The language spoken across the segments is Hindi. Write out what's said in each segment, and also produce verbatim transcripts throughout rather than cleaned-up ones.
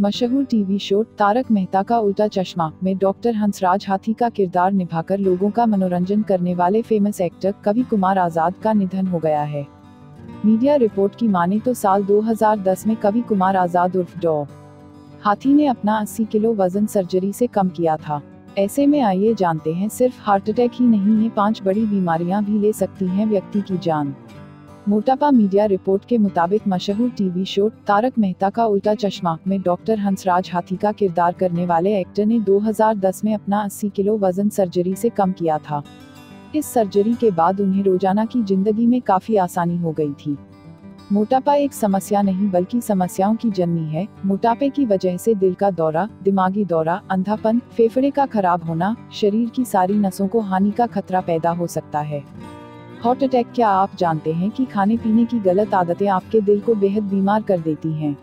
मशहूर टीवी शो तारक मेहता का उल्टा चश्मा में डॉक्टर हंसराज हाथी का किरदार निभाकर लोगों का मनोरंजन करने वाले फेमस एक्टर कवि कुमार आजाद का निधन हो गया है। मीडिया रिपोर्ट की माने तो साल दो हज़ार दस में कवि कुमार आजाद उर्फ डॉ हाथी ने अपना अस्सी किलो वजन सर्जरी से कम किया था। ऐसे में आइए जानते हैं, सिर्फ हार्ट अटैक ही नहीं है, पांच बड़ी बीमारियां भी ले सकती हैं व्यक्ति की जान। मोटापा। मीडिया रिपोर्ट के मुताबिक मशहूर टीवी शो तारक मेहता का उल्टा चश्मा में डॉक्टर हंसराज हाथी का किरदार करने वाले एक्टर ने दो हज़ार दस में अपना अस्सी किलो वजन सर्जरी से कम किया था। इस सर्जरी के बाद उन्हें रोजाना की जिंदगी में काफी आसानी हो गई थी। मोटापा एक समस्या नहीं बल्कि समस्याओं की जननी है। मोटापे की वजह से दिल का दौरा, दिमागी दौरा, अंधापन, फेफड़े का खराब होना, शरीर की सारी नसों को हानि का खतरा पैदा हो सकता है। Heart attack. क्या आप जानते हैं कि खाने पीने की गलत आदतें आपके दिल को बेहद बीमार कर देती हैं?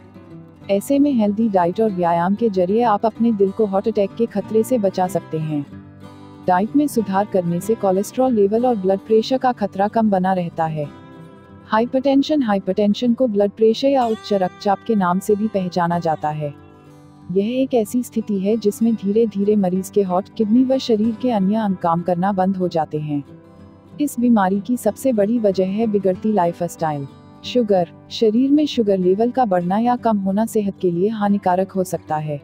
ऐसे में हेल्दी डाइट और व्यायाम के जरिए आप अपने दिल को हार्ट अटैक के खतरे से बचा सकते हैं। डाइट में सुधार करने से कोलेस्ट्रॉल लेवल और ब्लड प्रेशर का खतरा कम बना रहता है। हाइपरटेंशन। हाइपरटेंशन को ब्लड प्रेशर या उच्च रक्तचाप के नाम से भी पहचाना जाता है। यह एक ऐसी स्थिति है जिसमें धीरे धीरे मरीज के हार्ट, किडनी व शरीर के अन्य अंग काम करना बंद हो जाते हैं। इस बीमारी की सबसे बड़ी वजह है बिगड़ती लाइफस्टाइल। शुगर। शरीर में शुगर लेवल का बढ़ना या कम होना सेहत के लिए हानिकारक हो सकता है।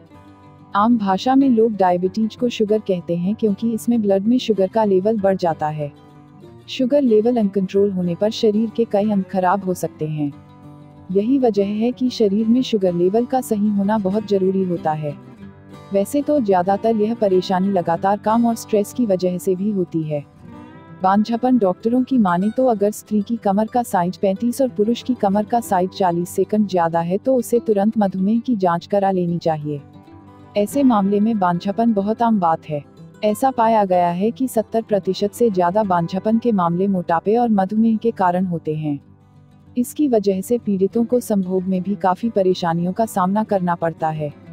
आम भाषा में लोग डायबिटीज को शुगर कहते हैं क्योंकि इसमें ब्लड में शुगर का लेवल बढ़ जाता है। शुगर लेवल अनकंट्रोल होने पर शरीर के कई अंग खराब हो सकते हैं। यही वजह है कि शरीर में शुगर लेवल का सही होना बहुत जरूरी होता है। वैसे तो ज्यादातर यह परेशानी लगातार काम और स्ट्रेस की वजह से भी होती है। बांझपन। डॉक्टरों की माने तो अगर स्त्री की कमर का साइज पैंतीस और पुरुष की कमर का साइज चालीस सेकंड ज्यादा है तो उसे तुरंत मधुमेह की जांच करा लेनी चाहिए। ऐसे मामले में बांझपन बहुत आम बात है। ऐसा पाया गया है कि सत्तर प्रतिशत से ज्यादा बांझपन के मामले मोटापे और मधुमेह के कारण होते हैं। इसकी वजह से पीड़ितों को संभोग में भी काफी परेशानियों का सामना करना पड़ता है।